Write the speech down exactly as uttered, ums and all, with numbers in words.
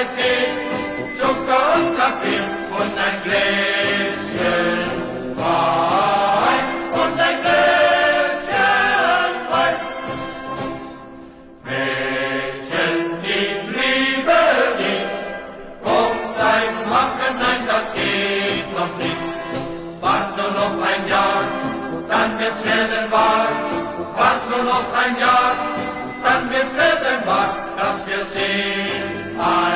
Tee, Zucker und Kaffee und ein Gläschen Wein und ein Gläschen Wein. Mädchen, ich liebe dich, Hochzeit machen, nein, das geht noch nicht. Wart nur noch ein Jahr, dann wird's werden wahr. Wart nur noch ein Jahr, dann wird's werden wahr, dass wir sehen.